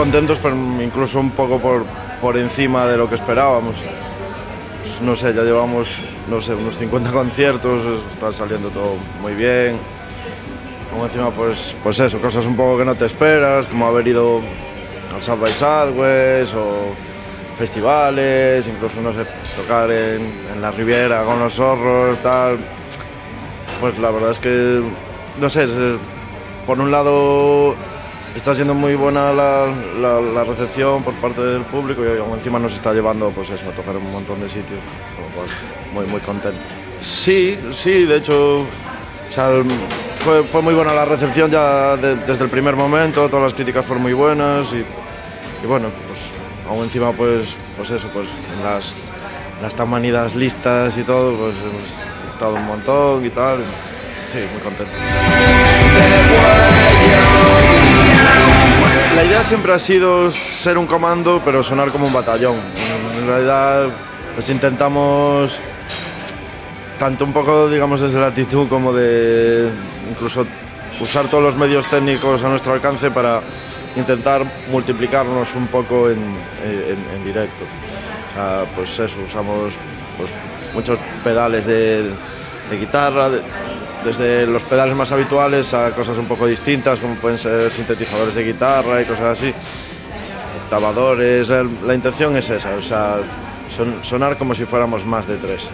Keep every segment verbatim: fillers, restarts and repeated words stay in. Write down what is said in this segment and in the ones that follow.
contentos, pero incluso un poco por, por encima de lo que esperábamos. Pues, no sé, ya llevamos, no sé, unos cincuenta conciertos, está saliendo todo muy bien. Como encima, pues, pues eso, cosas un poco que no te esperas, como haber ido al South by Southwest o festivales, incluso, no sé, tocar en, en la Riviera con los Zorros, tal. Pues la verdad es que, no sé, es, por un lado está siendo muy buena la, la, la recepción por parte del público y aún encima nos está llevando, pues eso, a tocar en un montón de sitios, con lo cual muy, muy contento. Sí, sí, de hecho, o sea, fue, fue muy buena la recepción ya de, desde el primer momento, todas las críticas fueron muy buenas y, y bueno, pues aún encima, pues, pues eso, pues en las, las tan manidas listas y todo, pues hemos estado un montón y tal, sí, muy contento. La idea siempre ha sido ser un comando, pero sonar como un batallón. En realidad, pues intentamos, tanto un poco, digamos, desde la actitud como de incluso usar todos los medios técnicos a nuestro alcance para intentar multiplicarnos un poco en, en, en directo. O sea, pues eso, usamos pues, muchos pedales de, de guitarra, de, desde los pedales más habituales a cosas un poco distintas, como pueden ser sintetizadores de guitarra y cosas así, octavadores. La, la intención es esa, o sea, son, sonar como si fuéramos más de tres.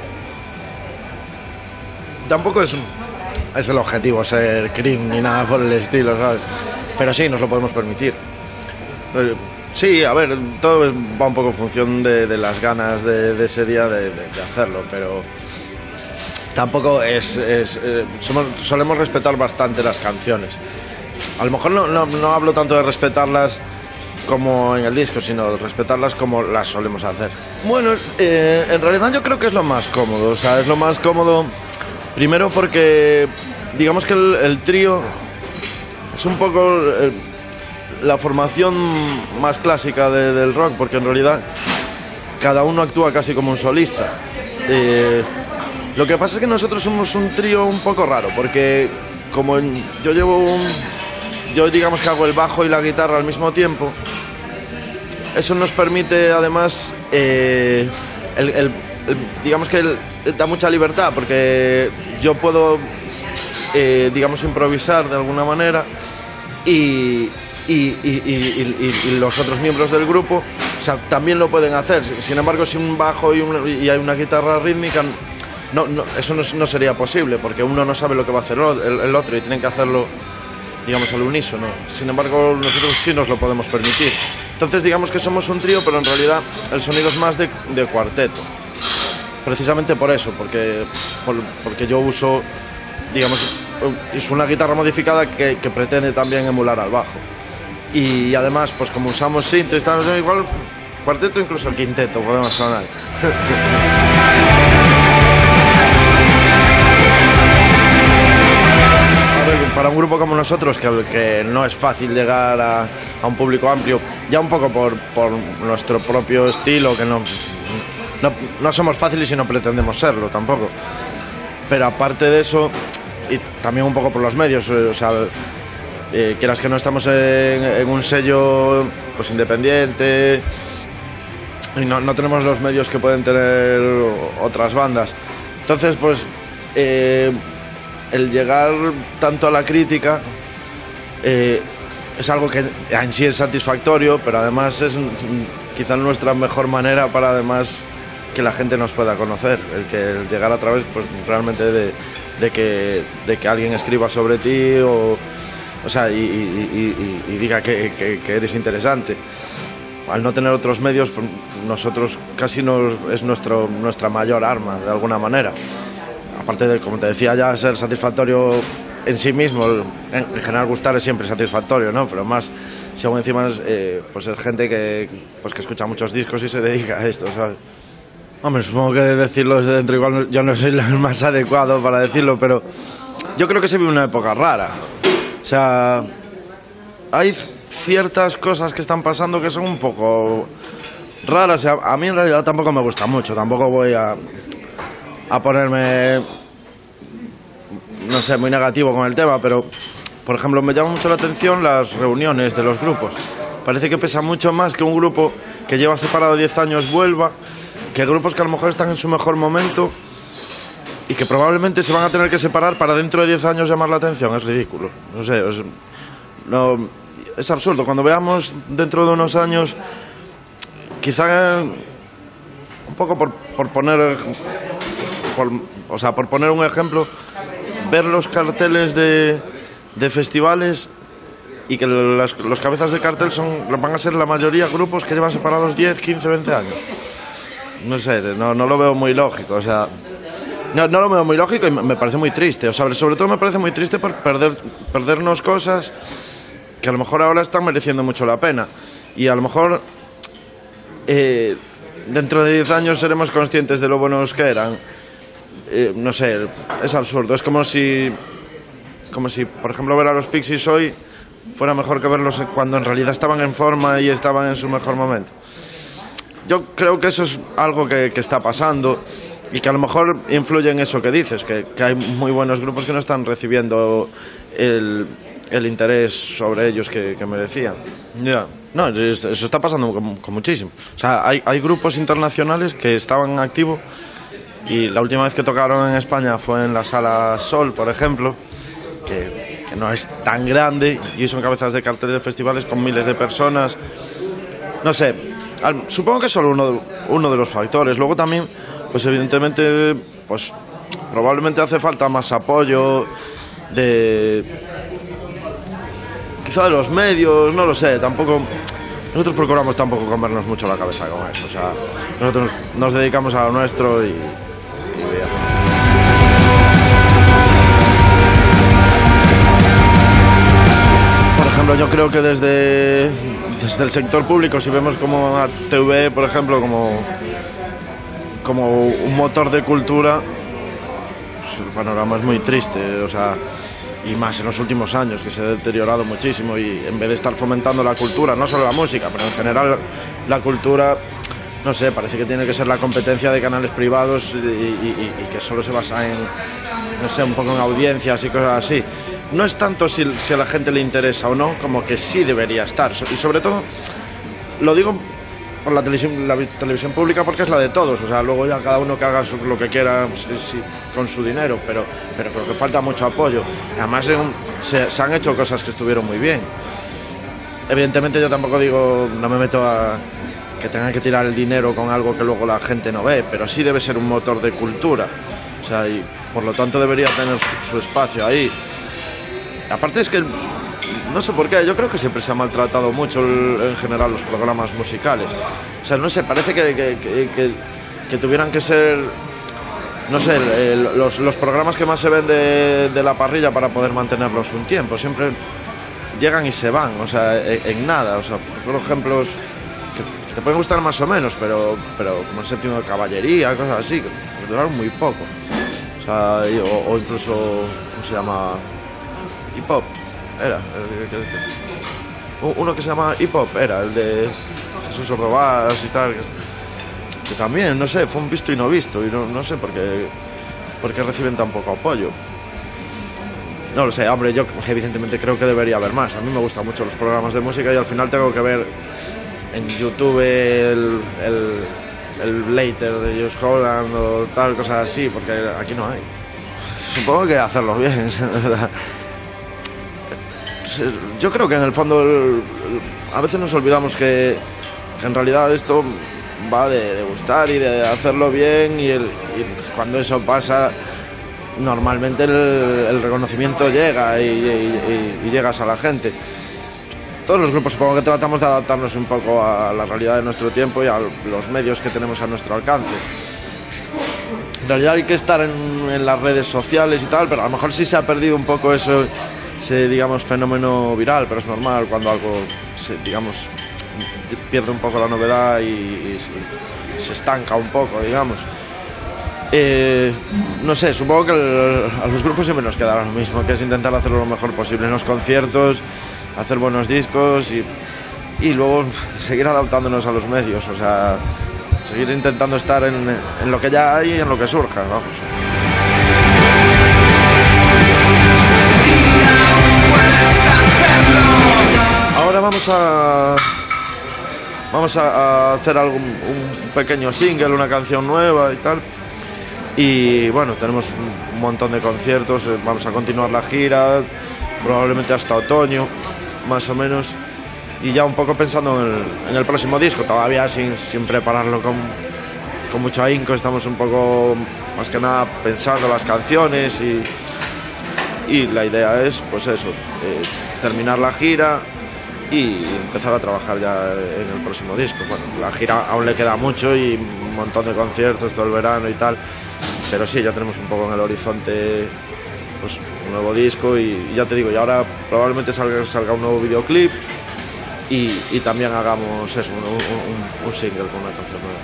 Tampoco es, es el objetivo ser Cream ni nada por el estilo, ¿sabes? Pero sí, nos lo podemos permitir. Sí, a ver, todo va un poco en función de, de las ganas de, de ese día de, de, de hacerlo, pero tampoco es... es eh, somos, solemos respetar bastante las canciones. A lo mejor no, no, no hablo tanto de respetarlas como en el disco, sino de respetarlas como las solemos hacer. Bueno, eh, en realidad yo creo que es lo más cómodo, o sea, es lo más cómodo, primero porque digamos que el, el trío es un poco eh, la formación más clásica de, del rock, porque en realidad cada uno actúa casi como un solista. Eh, lo que pasa es que nosotros somos un trío un poco raro, porque como en, yo llevo un... yo digamos que hago el bajo y la guitarra al mismo tiempo, eso nos permite además, eh, el, el, el, digamos que el, da mucha libertad, porque yo puedo, eh, digamos, improvisar de alguna manera y, y, y, y, y, y los otros miembros del grupo, o sea, también lo pueden hacer. Sin embargo, si un bajo y, un, y hay una guitarra rítmica, no, no, eso no, no sería posible, porque uno no sabe lo que va a hacer el, el otro y tienen que hacerlo, digamos, al unísono. Sin embargo, nosotros sí nos lo podemos permitir. Entonces, digamos que somos un trío, pero en realidad el sonido es más de, de cuarteto. Precisamente por eso, porque, por, porque yo uso, digamos, es una guitarra modificada que, que pretende también emular al bajo. Y además, pues como usamos synth, estamos igual, cuarteto, incluso el quinteto podemos sonar. Para un grupo como nosotros, que, que no es fácil llegar a, a un público amplio, ya un poco por, por nuestro propio estilo, que no, no, no somos fáciles y no pretendemos serlo tampoco. Pero aparte de eso, y también un poco por los medios, o sea, eh, quieras que no, estamos en, en un sello pues independiente y no, no tenemos los medios que pueden tener otras bandas. Entonces, pues... Eh, el llegar tanto a la crítica eh, es algo que en sí es satisfactorio, pero además es quizás nuestra mejor manera para además que la gente nos pueda conocer, el que el llegar a través pues realmente de, de, que, de que alguien escriba sobre ti o, o sea, y, y, y, y diga que, que, que eres interesante. Al no tener otros medios, pues nosotros casi nos, es nuestro, nuestra mayor arma, de alguna manera. Aparte de, como te decía, ya ser satisfactorio en sí mismo, en general gustar es siempre satisfactorio, ¿no? Pero más si aún encima es, eh, pues es gente que, pues que escucha muchos discos y se dedica a esto, ¿sabes? Hombre, supongo que decirlo desde dentro igual yo no soy el más adecuado para decirlo, pero yo creo que se vive una época rara. O sea, hay ciertas cosas que están pasando que son un poco raras. A, a mí en realidad tampoco me gusta mucho, tampoco voy a... a ponerme, no sé, muy negativo con el tema, pero, por ejemplo, me llama mucho la atención las reuniones de los grupos. parece que pesa mucho más que un grupo que lleva separado diez años vuelva, que grupos que a lo mejor están en su mejor momento y que probablemente se van a tener que separar para dentro de diez años llamar la atención. Es ridículo. No sé, es, no, es absurdo. Cuando veamos dentro de unos años, quizá un poco por, por poner por, o sea, por poner un ejemplo, ver los carteles de, de festivales y que las, los cabezas de cartel son, van a ser la mayoría grupos que llevan separados diez, quince, veinte años. No sé, no, no lo veo muy lógico, o sea, no, no lo veo muy lógico y me parece muy triste, o sea, sobre todo me parece muy triste por perder, perdernos cosas que a lo mejor ahora están mereciendo mucho la pena y a lo mejor eh, dentro de diez años seremos conscientes de lo buenos que eran. Eh, no sé, es absurdo, es como si, como si, por ejemplo, ver a los Pixies hoy fuera mejor que verlos cuando en realidad estaban en forma y estaban en su mejor momento. Yo creo que eso es algo que, que está pasando y que a lo mejor influye en eso que dices, que, que hay muy buenos grupos que no están recibiendo el, el interés sobre ellos que, que merecían. Ya. No, eso está pasando con, con muchísimo. O sea, hay, hay grupos internacionales que estaban activos y la última vez que tocaron en España fue en la Sala Sol, por ejemplo, que, que no es tan grande y son cabezas de cartel de festivales con miles de personas. No sé, al, supongo que es solo uno, uno de los factores. Luego también, pues evidentemente, pues probablemente hace falta más apoyo de... quizá de los medios, no lo sé, tampoco... Nosotros procuramos tampoco comernos mucho la cabeza con eso, o sea, nosotros nos dedicamos a lo nuestro y... Por ejemplo, yo creo que desde, desde el sector público, si vemos como a T V E, por ejemplo, como, como un motor de cultura, pues el panorama es muy triste, o sea, y más en los últimos años, que se ha deteriorado muchísimo y en vez de estar fomentando la cultura, no solo la música, pero en general la cultura... No sé, parece que tiene que ser la competencia de canales privados y, y, y que solo se basa en, no sé, un poco en audiencias y cosas así. No es tanto si, si a la gente le interesa o no, como que sí debería estar. Y sobre todo, lo digo por la televisión, la televisión pública porque es la de todos. O sea, luego ya cada uno que haga lo que quiera sí, sí, con su dinero, pero, pero creo que falta mucho apoyo. Además, en, se, se han hecho cosas que estuvieron muy bien. Evidentemente yo tampoco digo, no me meto a... que tengan que tirar el dinero con algo que luego la gente no ve, pero sí debe ser un motor de cultura, o sea, y por lo tanto debería tener su, su espacio ahí. Aparte es que, no sé por qué, yo creo que siempre se ha maltratado mucho el, en general los programas musicales, o sea, no sé, parece que, que, que, que, que tuvieran que ser, no sé, el, los, los programas que más se ven de, de la parrilla para poder mantenerlos un tiempo, siempre llegan y se van, o sea, en, en nada, o sea, por ejemplo... Te pueden gustar más o menos, pero, pero como el Séptimo de Caballería, cosas así, que duraron muy poco. O sea, o, o incluso, ¿cómo se llama? Hip Hop, era. Uno que se llama Hip Hop, era, el de Jesús Ordovás y tal. Que, que también, no sé, fue un visto y no visto, y no, no sé por qué, por qué reciben tan poco apoyo. No lo sé, hombre, yo evidentemente creo que debería haber más. A mí me gustan mucho los programas de música y al final tengo que ver... en YouTube el, el, el Later de Josh Holland o tal, cosas así, porque aquí no hay. Supongo que hacerlo bien. Yo creo que en el fondo el, a veces nos olvidamos que, que en realidad esto va de, de gustar y de hacerlo bien y, el, y cuando eso pasa normalmente el, el reconocimiento llega y, y, y, y llegas a la gente. Todos los grupos supongo que tratamos de adaptarnos un poco a la realidad de nuestro tiempo y a los medios que tenemos a nuestro alcance. En realidad hay que estar en, en las redes sociales y tal, pero a lo mejor sí se ha perdido un poco eso, ese, digamos, fenómeno viral, pero es normal cuando algo, se, digamos, pierde un poco la novedad y, y se, se estanca un poco, digamos. Eh, no sé, supongo que el, a los grupos siempre nos quedará lo mismo, que es intentar hacerlo lo mejor posible en los conciertos, hacer buenos discos y, y luego seguir adaptándonos a los medios, o sea, seguir intentando estar en, en lo que ya hay y en lo que surja, vamos. Ahora vamos vamos a vamos a hacer algo, un pequeño single, una canción nueva y tal. Y bueno, tenemos un montón de conciertos, vamos a continuar la gira, probablemente hasta otoño, más o menos. Y ya un poco pensando en el, en el próximo disco, todavía sin, sin prepararlo con, con mucho ahínco, estamos un poco más que nada pensando las canciones y, y la idea es, pues eso, eh, terminar la gira y empezar a trabajar ya en el próximo disco. Bueno, la gira aún le queda mucho y un montón de conciertos todo el verano y tal, pero sí, ya tenemos un poco en el horizonte pues, un nuevo disco y, y ya te digo, y ahora probablemente salga, salga un nuevo videoclip. Y, y también hagamos eso, un, un, un single con una canción nueva.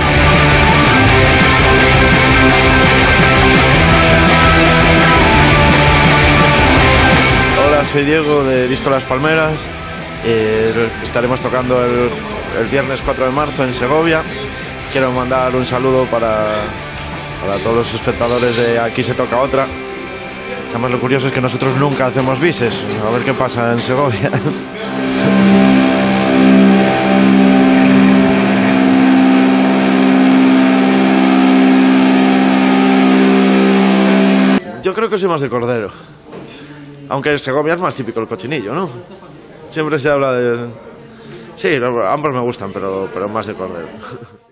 Hola, soy Diego de Disco Las Palmeras. Eh, estaremos tocando el, el viernes cuatro de marzo en Segovia. Quiero mandar un saludo para, para todos los espectadores de Aquí se toca otra. Además, lo curioso es que nosotros nunca hacemos bises. A ver qué pasa en Segovia. Yo creo que soy más de cordero. Aunque en Segovia es más típico el cochinillo, ¿no? Siempre se habla de... Sí, ambos me gustan, pero, pero más de cordero.